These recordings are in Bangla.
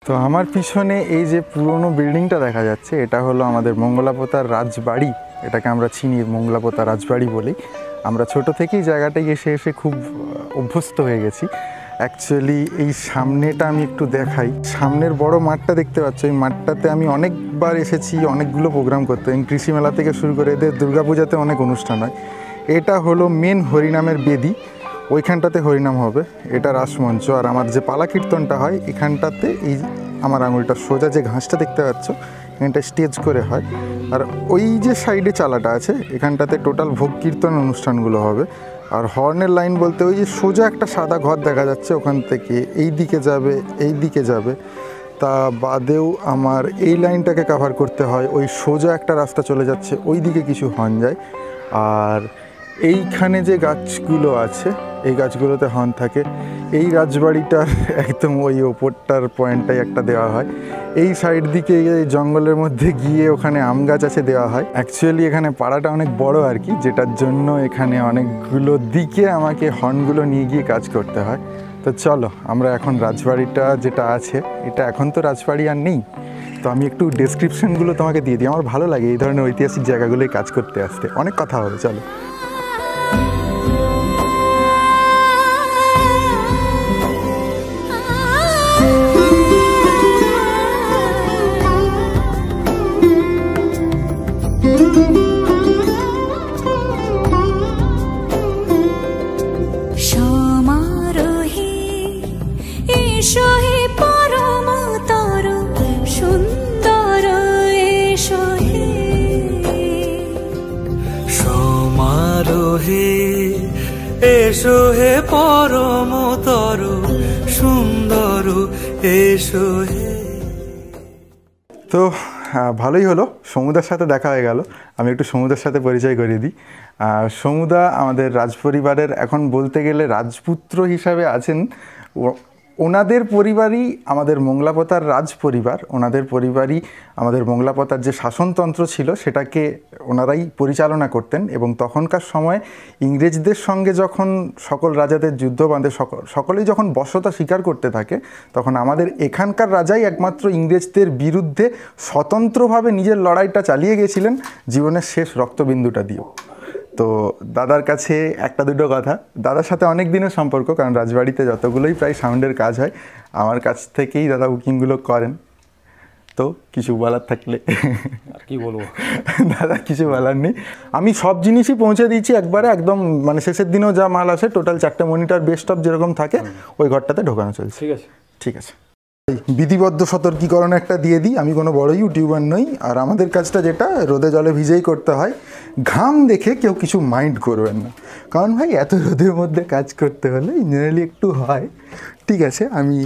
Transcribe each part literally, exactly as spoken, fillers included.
তো আমার পিছনে এই যে পুরনো বিল্ডিংটা দেখা যাচ্ছে এটা হলো আমাদের মঙ্গলাপোতার রাজবাড়ি। এটাকে আমরা চিনি মঙ্গলাপোতা রাজবাড়ি বলি। আমরা ছোট থেকেই জায়গাটায় এসে এসে খুব অভ্যস্ত হয়ে গেছি। অ্যাকচুয়ালি এই সামনেটা আমি একটু দেখাই। সামনের বড় মাঠটা দেখতে পাচ্ছ, এই মাঠটাতে আমি অনেকবার এসেছি অনেকগুলো প্রোগ্রাম করতে। কৃষি মেলা থেকে শুরু করে এদের দুর্গাপূজাতে অনেক অনুষ্ঠান হয়। এটা হলো মেন হরিনামের বেদি, ওইখানটাতে হরিনাম হবে, এটা রাসমঞ্চ। আর আমার যে পালা কীর্তনটা হয় এখানটাতে এই আমার আঙুলটা সোজা যে ঘাসটা দেখতে পাচ্ছ এখানটা স্টেজ করে হয়। আর ওই যে সাইডে চালাটা আছে এখানটাতে টোটাল ভোগ কীর্তন অনুষ্ঠানগুলো হবে। আর হর্নের লাইন বলতে ওই যে সোজা একটা সাদা ঘর দেখা যাচ্ছে ওখান থেকে এই দিকে যাবে এই দিকে যাবে। তা বাদেও আমার এই লাইনটাকে কভার করতে হয়, ওই সোজা একটা রাস্তা চলে যাচ্ছে ওই দিকে কিছু হর্ন যায়। আর এইখানে যে গাছগুলো আছে এই গাছগুলোতে হর্ন থাকে। এই রাজবাড়িটার একদম ওই ওপরটার পয়েন্টটাই একটা দেওয়া হয়। এই সাইড দিকে এই জঙ্গলের মধ্যে গিয়ে ওখানে আম গাছ আছে দেওয়া হয়। অ্যাকচুয়ালি এখানে পাড়াটা অনেক বড় আর কি, যেটার জন্য এখানে অনেকগুলো দিকে আমাকে হর্নগুলো নিয়ে গিয়ে কাজ করতে হয়। তো চলো আমরা এখন রাজবাড়িটা যেটা আছে এটা এখন তো রাজবাড়ি আর নেই, তো আমি একটু ডেসক্রিপশনগুলো তোমাকে দিয়ে দিই। আমার ভালো লাগে এই ধরনের ঐতিহাসিক জায়গাগুলোয় কাজ করতে আসতে, অনেক কথা হবে। চলো। এসো হে পরম তর সুন্দর এসো হে। তো ভালোই হলো, সমুদার সাথে দেখা হয়ে গেল। আমি একটু সমুদার সাথে পরিচয় করিয়ে দিই। সমুদা আমাদের রাজপরিবারের এখন বলতে গেলে রাজপুত্র হিসাবে আছেন। ওনাদের পরিবারই আমাদের মঙ্গলাপোতার রাজ পরিবার, ওনাদের পরিবারই আমাদের মঙ্গলাপোতার যে শাসনতন্ত্র ছিল সেটাকে ওনারাই পরিচালনা করতেন। এবং তখনকার সময় ইংরেজদের সঙ্গে যখন সকল রাজাদের যুদ্ধ বাঁধে, সকল সকলেই যখন বশ্যতা স্বীকার করতে থাকে তখন আমাদের এখানকার রাজাই একমাত্র ইংরেজদের বিরুদ্ধে স্বতন্ত্রভাবে নিজের লড়াইটা চালিয়ে গেছিলেন জীবনের শেষ রক্তবিন্দুটা দিয়েও। তো দাদার কাছে একটা দুটো কথা, দাদার সাথে অনেক দিনের সম্পর্ক, কারণ রাজবাড়িতে যতগুলোই প্রায় সাউন্ডের কাজ হয় আমার কাছ থেকেই দাদা বুকিংগুলো করেন। তো কিছু বলার থাকলে আর কি বলবো দাদা, কিছু বলার নেই। আমি সব জিনিসই পৌঁছে দিয়েছি একবারে, একদম মানে শেষের দিনেও যা মাল আসে টোটাল চারটে মনিটর বেস্টপ যেরকম থাকে ওই ঘরটাতে ঢোকানো চলছে। ঠিক আছে ঠিক আছে। বিধিবদ্ধ সতর্কীকরণ একটা দিয়ে দিই, আমি কোনো বড় ইউটিউবার নই। আর আমাদের কাজটা যেটা রোদে জলে ভিজেই করতে হয়, ঘাম দেখে কেউ কিছু মাইন্ড করবেন না, কারণ ভাই এত রোদের মধ্যে কাজ করতে হলে জেনারেলি একটু হয়। ঠিক আছে, আমি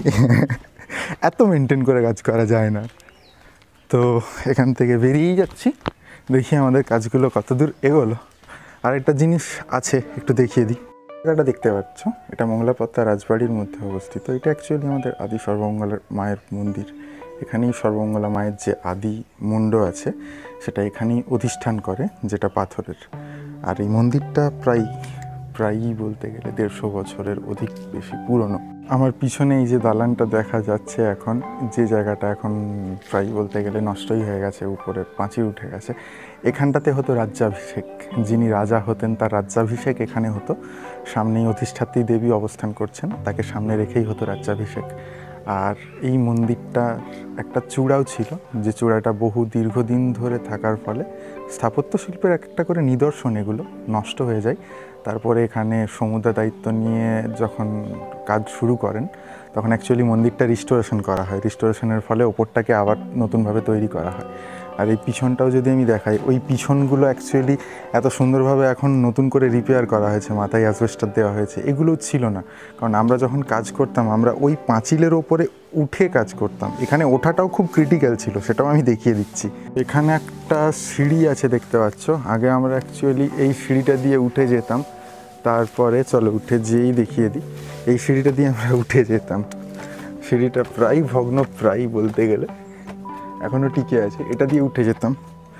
এত মেনটেন করে কাজ করা যায় না। তো এখান থেকে বেরিয়েই যাচ্ছি, দেখি আমাদের কাজগুলো কত দূর এগোলো। আর একটা জিনিস আছে একটু দেখিয়ে দিই। জায়গাটা দেখতে পাচ্ছ এটা মঙ্গলাপোতা রাজবাড়ির মধ্যে অবস্থিত। এটা অ্যাকচুয়ালি আমাদের আদি সর্বমঙ্গলা মায়ের মন্দির। এখানেই সর্বমঙ্গলা মায়ের যে আদি মুন্ড আছে সেটা এখানেই অধিষ্ঠান করে, যেটা পাথরের। আর এই মন্দিরটা প্রায় প্রায়ই বলতে গেলে দেড়শো বছরের অধিক বেশি পুরনো। আমার পিছনে এই যে দালানটা দেখা যাচ্ছে এখন, যে জায়গাটা এখন প্রায় বলতে গেলে নষ্টই হয়ে গেছে, উপরে পাঁচিল উঠে গেছে, এখানটাতে হতো রাজ্যাভিষেক। যিনি রাজা হতেন তার রাজ্যাভিষেক এখানে হতো। সামনেই অধিষ্ঠাত্রী দেবী অবস্থান করছেন, তাকে সামনে রেখেই হতো রাজ্যাভিষেক। আর এই মন্দিরটা একটা চূড়াও ছিল, যে চূড়াটা বহু দীর্ঘদিন ধরে থাকার ফলে স্থাপত্য শিল্পের একটা করে নিদর্শন এগুলো নষ্ট হয়ে যায়। তারপরে এখানে সমুদা দায়িত্ব নিয়ে যখন কাজ শুরু করেন তখন অ্যাকচুয়ালি মন্দিরটা রিস্টোরেশন করা হয়। রিস্টোরেশনের ফলে ওপরটাকে আবার নতুনভাবে তৈরি করা হয়। আর এই পিছনটাও যদি আমি দেখাই, ওই পিছনগুলো অ্যাকচুয়ালি এত সুন্দরভাবে এখন নতুন করে রিপেয়ার করা হয়েছে, মাথায় অ্যাসবেস্টার দেওয়া হয়েছে। এগুলো ছিল না, কারণ আমরা যখন কাজ করতাম আমরা ওই পাঁচিলের ওপরে উঠে কাজ করতাম। এখানে ওঠাটাও খুব ক্রিটিক্যাল ছিল, সেটাও আমি দেখিয়ে দিচ্ছি। এখানে একটা সিঁড়ি আছে দেখতে পাচ্ছ। আগে আমরা অ্যাকচুয়ালি এই সিঁড়িটা দিয়ে উঠে যেতাম, তারপরে চলো উঠে যেয়েই দেখিয়ে দিই। এই সিঁড়িটা দিয়ে আমরা উঠে যেতাম, সিঁড়িটা প্রায় ভগ্ন, প্রায় বলতে গেলে এখনও টিকে আছে, এটা দিয়ে উঠে যেতাম।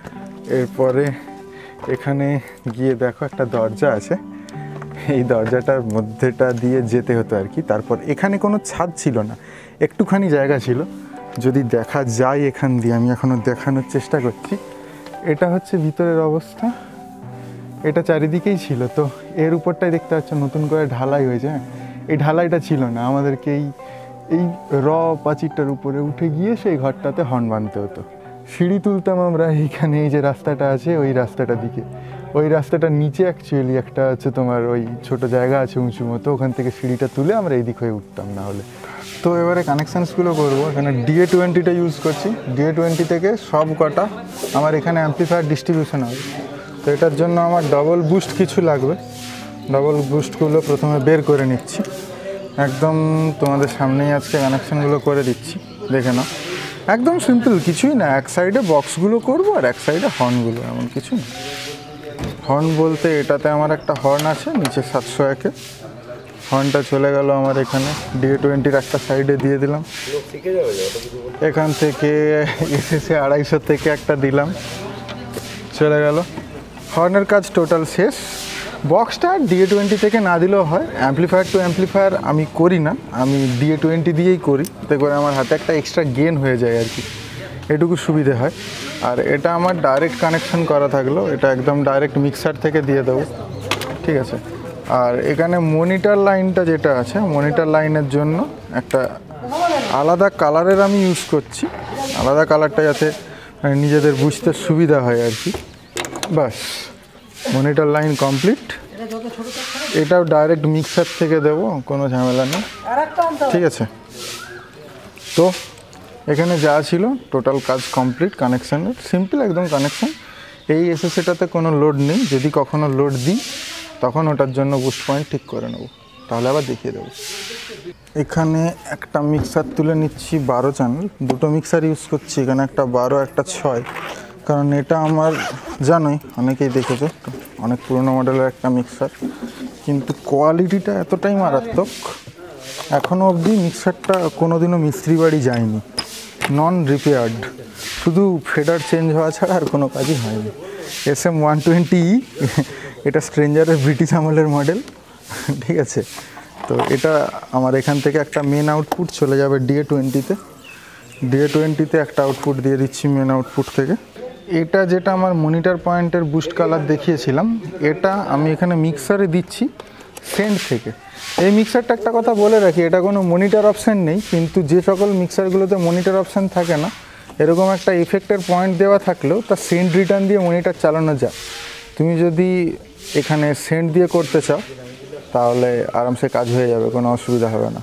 এরপরে এখানে গিয়ে দেখো একটা দরজা আছে, এই দরজাটার মধ্যেটা দিয়ে যেতে হতো আর কি। তারপর এখানে কোনো ছাদ ছিল না, একটুখানি জায়গা ছিল, যদি দেখা যায় এখান দিয়ে, আমি এখনও দেখানোর চেষ্টা করছি। এটা হচ্ছে ভিতরের অবস্থা, এটা চারিদিকেই ছিল। তো এর উপরটাই দেখতে পাচ্ছ নতুন করে ঢালাই হয়েছে। হ্যাঁ, এই ঢালাইটা ছিল না, আমাদেরকে এই এই র প্রাচীরটার উপরে উঠে গিয়ে সেই ঘরটাতে হর্ন বাঁধতে হতো। সিঁড়ি তুলতাম আমরা এইখানে, এই যে রাস্তাটা আছে ওই রাস্তাটা দিকে, ওই রাস্তাটার নিচে অ্যাকচুয়ালি একটা হচ্ছে তোমার ওই ছোট জায়গা আছে উঁচু মতো, ওখান থেকে সিঁড়িটা তুলে আমরা এই দিক হয়ে উঠতাম না হলে। তো এবারে কানেকশানসগুলো করবো। এখানে ডিএ টোয়েন্টিটা ইউজ করছি, ডিএ টোয়েন্টি থেকে সব কটা আমার এখানে অ্যাম্পলিফায়ার ডিস্ট্রিবিউশন হবে। তো এটার জন্য আমার ডবল বুস্ট কিছু লাগবে, ডবল বুস্টগুলো প্রথমে বের করে নিচ্ছি। একদম তোমাদের সামনেই আজকে কানেকশানগুলো করে দিচ্ছি, দেখে নাও। একদম সিম্পল, কিছুই না, এক সাইডে বক্সগুলো করবো আর এক সাইডে হর্নগুলো, এমন কিছু না। হর্ন বলতে এটাতে আমার একটা হর্ন আছে নিচে সাতশো একে, হর্নটা চলে গেল আমার এখানে ডিএ টোয়েন্টির একটা সাইডে দিয়ে দিলাম। এখান থেকে এসেছে আড়াইশো থেকে একটা দিলাম, চলে গেল। হর্নের কাজ টোটাল শেষ। বক্সটা ডিএ টোয়েন্টি থেকে না দিলেও হয়, অ্যাম্পলিফায়ার টু অ্যাম্পলিফায়ার আমি করি না, আমি ডিএ টোয়েন্টি দিয়েই করি। এতে করে আমার হাতে একটা এক্সট্রা গেন হয়ে যায় আর কি, এটুকু সুবিধে হয়। আর এটা আমার ডাইরেক্ট কানেকশন করা থাকলো, এটা একদম ডাইরেক্ট মিক্সার থেকে দিয়ে দেবো, ঠিক আছে। আর এখানে মনিটর লাইনটা যেটা আছে, মনিটর লাইনের জন্য একটা আলাদা কালারের আমি ইউজ করছি, আলাদা কালারটা যাতে নিজেদের বুঝতে সুবিধা হয় আর কি। বাস, মনিটর লাইন কমপ্লিট। এটাও ডাইরেক্ট মিক্সার থেকে দেবো, কোনো ঝামেলা নেই, ঠিক আছে। তো এখানে যা ছিল টোটাল কাজ কমপ্লিট কানেকশানের, সিম্পল একদম কানেকশান। এই এসএসএটাতে কোনো লোড নেই, যদি কখনো লোড দিই তখন ওটার জন্য বুস্ট পয়েন্ট ঠিক করে নেব, তাহলে আবার দেখিয়ে দেবো। এখানে একটা মিক্সার তুলে নিচ্ছি বারো চ্যানেল, দুটো মিক্সার ইউজ করছি এখানে, একটা বারো একটা ছয়, কারণ এটা আমার জানোই অনেকেই দেখেছে, অনেক পুরোনো মডেলের একটা মিক্সার, কিন্তু কোয়ালিটিটা এতটাই মারাত্মক, এখনও অবধি মিক্সারটা কোনো দিনও মিস্ত্রি বাড়ি যায়নি, নন রিপেয়ার্ড, শুধু ফেডার চেঞ্জ হওয়া ছাড়া আর কোনো কাজই হয়নি। S M one twenty E, এটা স্ট্রেঞ্জারের ব্রিটিশ আমলের মডেল, ঠিক আছে। তো এটা আমার এখান থেকে একটা মেন আউটপুট চলে যাবে ডিএ টোয়েন্টিতে, ডিএ টোয়েন্টিতে একটা আউটপুট দিয়ে দিচ্ছি মেন আউটপুট থেকে। এটা যেটা আমার মনিটর পয়েন্টের বুস্ট কালার দেখিয়েছিলাম, এটা আমি এখানে মিক্সারে দিচ্ছি সেন্ট থেকে। এই মিক্সারটা একটা কথা বলে রাখি, এটা কোনো মনিটর অপশান নেই, কিন্তু যে সকল মিক্সারগুলোতে মনিটর অপশান থাকে না, এরকম একটা ইফেক্টের পয়েন্ট দেওয়া থাকলেও তার সেন্ট রিটার্ন দিয়ে মনিটর চালানো যায়। তুমি যদি এখানে সেন্ট দিয়ে করতে চাও তাহলে আরামসে কাজ হয়ে যাবে, কোনো অসুবিধা হবে না।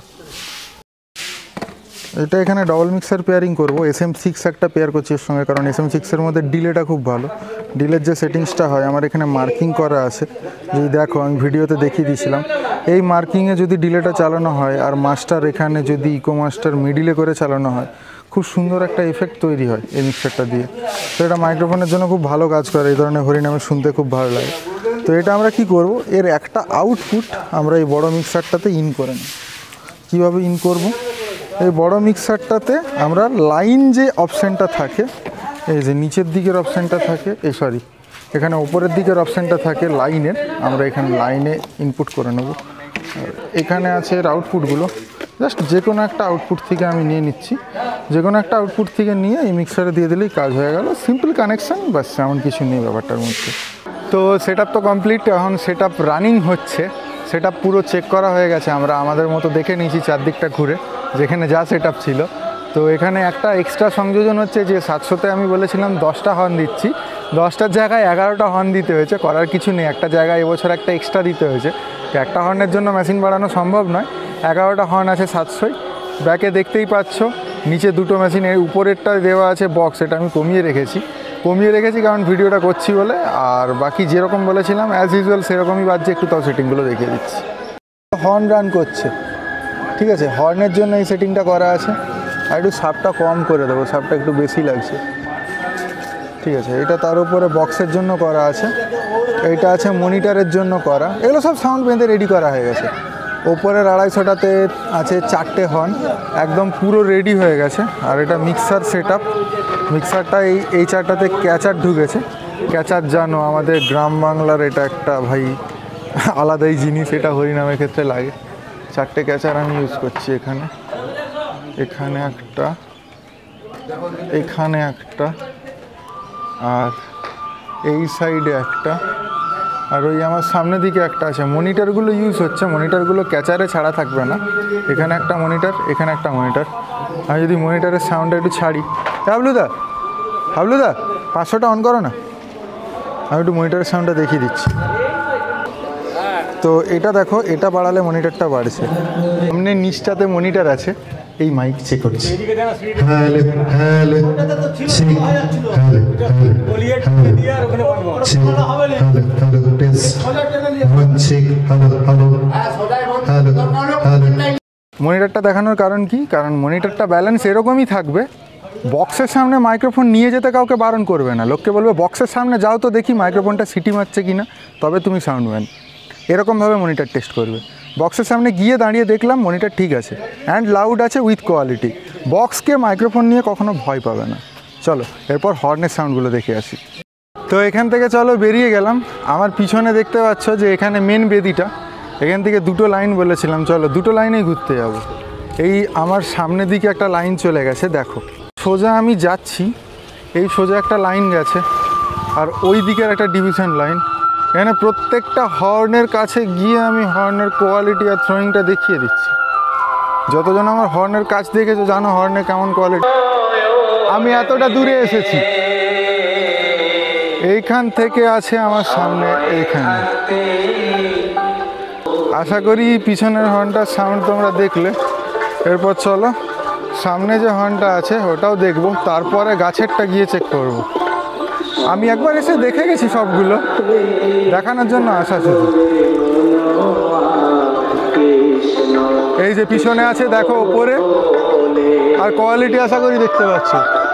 এটা এখানে ডবল মিক্সার পেয়ারিং করবো, এস এম সিক্স একটা পেয়ার করছি এর সঙ্গে, কারণ এস এম সিক্সের মধ্যে ডিলেটা খুব ভালো, ডিলের যে সেটিংসটা হয় আমার এখানে মার্কিং করা আছে, যদি দেখো আমি ভিডিওতে দেখিয়ে দিয়েছিলাম, এই মার্কিংয়ে যদি ডিলেটা চালানো হয় আর মাস্টার এখানে যদি ইকো মাস্টার মিডিলে করে চালানো হয়, খুব সুন্দর একটা এফেক্ট তৈরি হয় এই মিক্সারটা দিয়ে। তো এটা মাইক্রোফোনের জন্য খুব ভালো কাজ করে, এই ধরনের হরিনামে শুনতে খুব ভালো লাগে। তো এটা আমরা কি করব, এর একটা আউটপুট আমরা এই বড় মিক্সারটাতে ইন করে নিই। কীভাবে ইন করব, এই বড় মিক্সারটাতে আমরা লাইন যে অপশানটা থাকে, এই যে নিচের দিকের অপশানটা থাকে, এই সরি এখানে ওপরের দিকের অপশানটা থাকে লাইনের, আমরা এখানে লাইনে ইনপুট করে নেব। আর এখানে আছে এর আউটপুটগুলো, জাস্ট যে কোনো একটা আউটপুট থেকে আমি নিয়ে নিচ্ছি, যে কোনো একটা আউটপুট থেকে নিয়ে এই মিক্সারে দিয়ে দিলেই কাজ হয়ে গেল, সিম্পল কানেকশান, বাস এমন কিছু নেই ব্যাপারটার মধ্যে। তো সেট আপ তো কমপ্লিট, এখন সেট আপ রানিং হচ্ছে, সেট আপ পুরো চেক করা হয়ে গেছে, আমরা আমাদের মতো দেখে নিয়েছি চারদিকটা ঘুরে যেখানে যা সেট আপ ছিল। তো এখানে একটা এক্সট্রা সংযোজন হচ্ছে, যে সাতশোতে আমি বলেছিলাম দশটা হর্ন দিচ্ছি, দশটার জায়গায় এগারোটা হর্ন দিতে হয়েছে, করার কিছু নেই, একটা জায়গায় এবছর একটা এক্সট্রা দিতে হয়েছে, একটা হর্নের জন্য মেশিন বাড়ানো সম্ভব নয়, এগারোটা হর্ন আছে সাতশোয়। ব্যাকে দেখতেই পাচ্ছ নিচে দুটো মেশিন, এর উপরেরটা দেওয়া আছে বক্স, এটা আমি কমিয়ে রেখেছি, কমিয়ে রেখেছি কারণ ভিডিওটা করছি বলে। আর বাকি যেরকম বলেছিলাম অ্যাজ ইউজুয়াল সেরকমই বাজছে, একটু তাও সেটিংগুলো দেখিয়ে দিচ্ছি। হর্ন রান করছে, ঠিক আছে, হর্নের জন্য এই সেটিংটা করা আছে। আর একটু সাপটা কম করে দেবো, সাপটা একটু বেশি লাগছে, ঠিক আছে। এটা তার উপরে বক্সের জন্য করা আছে, এইটা আছে মনিটরের জন্য করা, এগুলো সব সাউন্ড বেঁধে রেডি করা হয়ে গেছে। ওপরের আড়াইশোটাতে আছে চারটে হর্ন, একদম পুরো রেডি হয়ে গেছে। আর এটা মিক্সার সেট আপ, মিক্সারটা এই এই চারটাতে ক্যাচার ঢুকেছে। ক্যাচার জানো আমাদের গ্রাম বাংলার এটা একটা ভাই আলাদাই জিনিস, এটা হরিনামের ক্ষেত্রে লাগে। চারটে ক্যাচার আমি ইউজ করছি এখানে, এখানে একটা, এখানে একটা, আর এই সাইডে একটা, আর ওই আমার সামনের দিকে একটা আছে। মনিটরগুলো ইউজ হচ্ছে, মনিটরগুলো ক্যাচারে ছাড়া থাকবে না। এখানে একটা মনিটর, এখানে একটা মনিটর। আমি যদি মনিটরের সাউন্ডটা একটু ছাড়ি, হাবলুদা হাবলুদা পাঁচশোটা অন করো না, আমি একটু মনিটরের সাউন্ডটা দেখিয়ে দিচ্ছি। তো এটা দেখো, এটা বাড়ালে মনিটরটা বাড়ছে। সামনে নিচটাতে মনিটর আছে, এই মাইক চেক করছি। হ্যালো হ্যালো মনিটরটা দেখানোর কারণ কি? কারণ মনিটরটা ব্যালেন্স এরকমই থাকবে, বক্সের সামনে মাইক্রোফোন নিয়ে যেতে কাউকে বারণ করবে না। লোককে বলবে বক্সের সামনে যাও তো দেখি মাইক্রোফোনটা সিটি মারছে কি না, তবে তুমি সাউন্ড ম্যান। এরকমভাবে মনিটর টেস্ট করবে। বক্সের সামনে গিয়ে দাঁড়িয়ে দেখলাম মনিটর ঠিক আছে, অ্যান্ড লাউড আছে উইথ কোয়ালিটি। বক্সকে মাইক্রোফোন নিয়ে কখনো ভয় পাবে না। চলো এরপর হর্নের সাউন্ডগুলো দেখে আসি। তো এখান থেকে চলো বেরিয়ে গেলাম। আমার পিছনে দেখতে পাচ্ছ যে এখানে মেন বেদিটা, এখান থেকে দুটো লাইন বলেছিলাম, চলো দুটো লাইনেই ঘুরতে যাব। এই আমার সামনের দিকে একটা লাইন চলে গেছে, দেখো সোজা আমি যাচ্ছি, এই সোজা একটা লাইন গেছে, আর ওই দিকের একটা ডিভিশন লাইন। এখানে প্রত্যেকটা হর্নের কাছে গিয়ে আমি হর্নের কোয়ালিটি আর থ্রোয়িংটা দেখিয়ে দিচ্ছি। যতজন আমার হর্নের কাছ দেখেছো জানো হর্নের কেমন কোয়ালিটি। আমি এতটা দূরে এসেছি, এইখান থেকে আছে আমার সামনে এইখানে। আশা করি পিছনের হর্নটার সাউন্ড তোমরা দেখলে। এরপর চলো সামনে যে হর্নটা আছে ওটাও দেখবো, তারপরে গাছেরটা গিয়ে চেক করবো। আমি একবার এসে দেখে গেছি সবগুলো, দেখানোর জন্য আসা শুধু। এই যে পিছনে আছে দেখো ওপরে, আর কোয়ালিটি আশা করি দেখতে পাচ্ছ।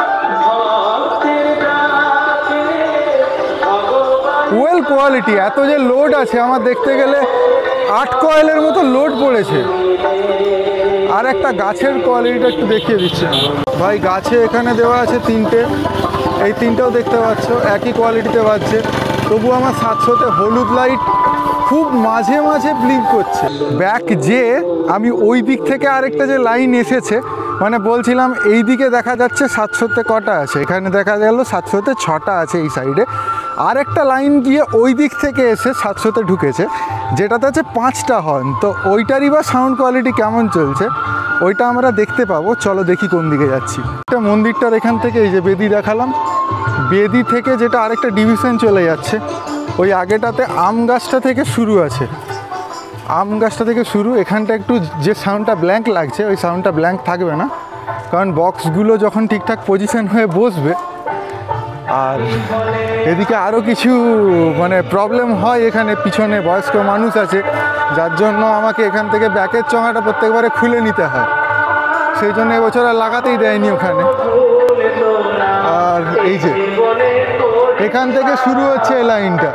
Well quality. এত যে লোড আছে আমার দেখতে গেলে আট কয়েলের মতো লোড পড়েছে। আর একটা গাছের কোয়ালিটিটা একটু দেখিয়ে দিচ্ছি ভাই। গাছে এখানে দেওয়া আছে তিনটে, এই তিনটেও দেখতে পাচ্ছ একই কোয়ালিটিতে বাজছে। তবু আমার সাতশোতে হলুদ লাইট খুব মাঝে মাঝে ব্লিঙ্ক করছে। ব্যাক যে আমি ওই দিক থেকে আরেকটা যে লাইন এসেছে, মানে বলছিলাম এই দিকে দেখা যাচ্ছে সাতশোতে কটা আছে, এখানে দেখা গেল সাতশোতে ছটা আছে এই সাইডে। আর একটা লাইন গিয়ে ওই দিক থেকে এসে সাতশোতে ঢুকেছে, যেটাতে আছে পাঁচটা হর্ন। তো ওইটারই বা সাউন্ড কোয়ালিটি কেমন চলছে ওইটা আমরা দেখতে পাবো। চলো দেখি কোন দিকে যাচ্ছি। একটা মন্দিরটার এখান থেকে এই যে বেদি দেখালাম, বেদি থেকে যেটা আরেকটা ডিভিশন চলে যাচ্ছে, ওই আগেটাতে আম গাছটা থেকে শুরু আছে। আম গাছটা থেকে শুরু, এখানটা একটু যে সাউন্ডটা ব্ল্যাঙ্ক লাগছে ওই সাউন্ডটা ব্ল্যাঙ্ক থাকবে না, কারণ বক্সগুলো যখন ঠিকঠাক পজিশন হয়ে বসবে। আর এদিকে আরও কিছু মানে প্রবলেম হয়, এখানে পিছনে বয়স্ক মানুষ আছে, যার জন্য আমাকে এখান থেকে ব্যাকের চঙাটা প্রত্যেকবারে খুলে নিতে হয়। সেই জন্য এবছর আর লাগাতেই দেয়নি ওখানে। আর এই যে এখান থেকে শুরু হচ্ছে এই লাইনটা,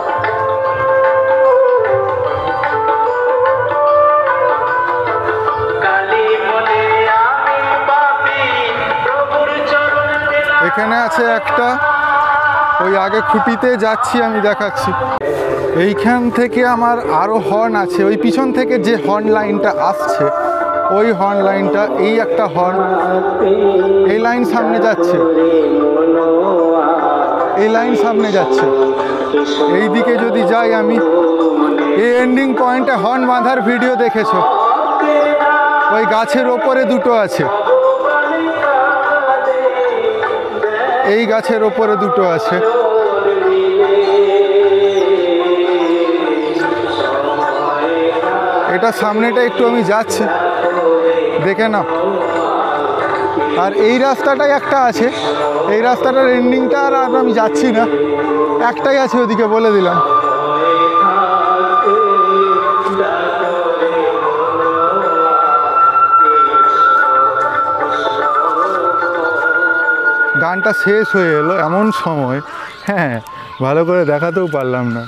এখানে আছে একটা, ওই আগে খুঁটিতে যাচ্ছি আমি দেখাচ্ছি। এইখান থেকে আমার আরও হর্ন আছে, ওই পিছন থেকে যে হর্ন লাইনটা আসছে ওই হর্ন লাইনটা, এই একটা হর্ন, এই লাইন সামনে যাচ্ছে, এই লাইন সামনে যাচ্ছে। এই দিকে যদি যাই আমি, এই এন্ডিং পয়েন্টে হর্ন বাঁধার ভিডিও দেখেছো, ওই গাছের ওপরে দুটো আছে, এই গাছের ওপরে দুটো আছে। এটা সামনেটা একটু আমি যাচ্ছি, দেখে নাও। আর এই রাস্তাটাই একটা আছে, এই রাস্তাটার এন্ডিংটা আর আমি যাচ্ছি না, একটাই আছে ওদিকে, বলে দিলাম। গানটা শেষ হয়ে এলো এমন সময়, হ্যাঁ ভালো করে দেখাতেও পারলাম না।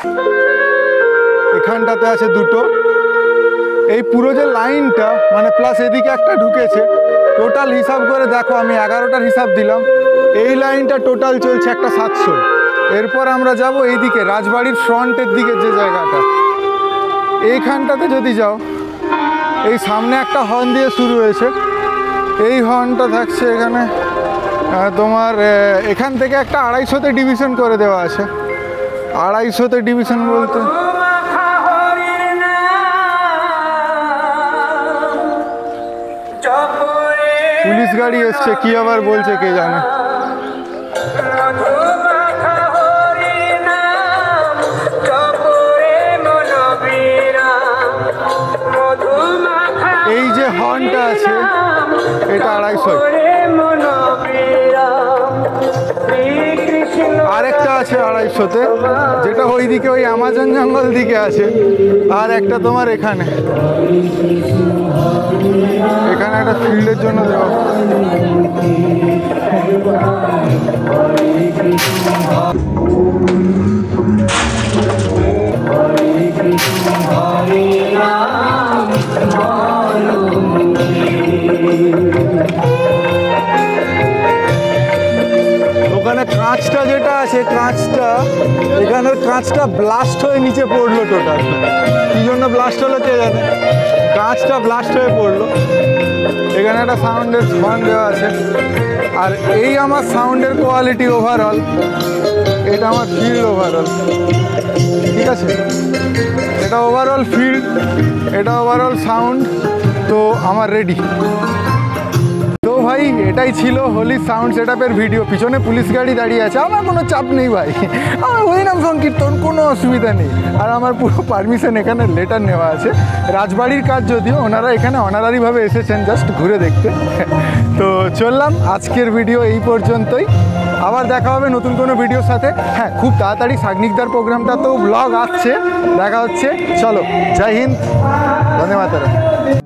এখানটাতে আছে দুটো, এই পুরো যে লাইনটা মানে প্লাস এদিকে একটা ঢুকেছে, টোটাল হিসাব করে দেখো আমি এগারোটার হিসাব দিলাম। এই লাইনটা টোটাল চলছে একটা সাতশো। এরপর আমরা যাব এইদিকে রাজবাড়ির ফ্রন্টের দিকে যে জায়গাটা, এইখানটাতে যদি যাও, এই সামনে একটা হর্ন দিয়ে শুরু হয়েছে, এই হর্নটা থাকছে এখানে তোমার এখান থেকে একটা আড়াইশোতে ডিভিশন করে দেওয়া আছে। আড়াইশোতে ডিভিশন বলতে পুলিশ গাড়ি এসছে, কি আবার বলছে কে জানে। এই যে হর্নটা আছে এটা আড়াইশো। আরেকটা আছে আড়াইশোতে, যেটা ওই দিকে ওই অ্যামাজন জঙ্গল দিকে আছে। আর একটা তোমার এখানে এখানে একটা ফিল্ডের জন্য দেওয়া। ওখানে কাঁচটা যেটা আছে, কাঁচটা এখানের কাঁচটা ব্লাস্ট হয়ে নিচে পড়লো। টোটাল কি জন্য ব্লাস্ট হলো কে জানে, কাঁচটা ব্লাস্ট হয়ে পড়লো। এখানে একটা সাউন্ডের হর্ন দেওয়া আছে। আর এই আমার সাউন্ডের কোয়ালিটি ওভারঅল, এটা আমার ফিল্ড ওভারঅল, ঠিক আছে। এটা ওভারঅল ফিল্ড, এটা ওভারঅল সাউন্ড, তো আমার রেডি। তো ভাই এটাই ছিল হোলি সাউন্ড সেটআপের ভিডিও। পিছনে পুলিশ গাড়ি দাঁড়িয়ে আছে, আমার কোনো চাপ নেই ভাই, আমার হরিনাম সংকীর্তন, কোনো অসুবিধা নেই। আর আমার পুরো পারমিশন এখানে লেটার নেওয়া আছে। রাজবাড়ির কাজ যদিও, ওনারা এখানে অনারারিভাবে এসেছেন জাস্ট ঘুরে দেখতে। তো চললাম, আজকের ভিডিও এই পর্যন্তই। আবার দেখা হবে নতুন কোনো ভিডিওর সাথে। হ্যাঁ, খুব তাড়াতাড়ি সাগনিকদার প্রোগ্রামটা তো ব্লগ আসছে, দেখা হচ্ছে। চলো, জয় হিন্দ, বন্দে মাতরম।